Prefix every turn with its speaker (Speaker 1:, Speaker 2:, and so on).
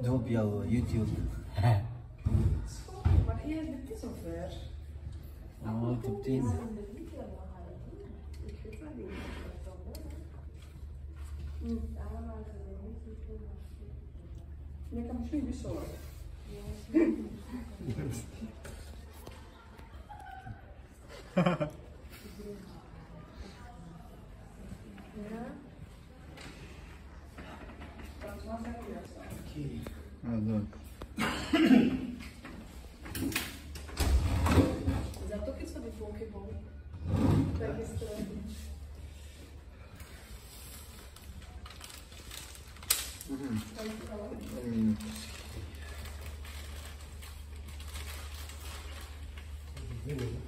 Speaker 1: op jouw YouTube.
Speaker 2: Maar jij bent niet zo ver.
Speaker 1: Oh, top 10.
Speaker 2: Ik weet dat niet. Ik kan misschien niet zo.
Speaker 1: Ah, leuk.
Speaker 2: Is dat toch iets van die Pokémon? Dat gisteren.
Speaker 1: Mm.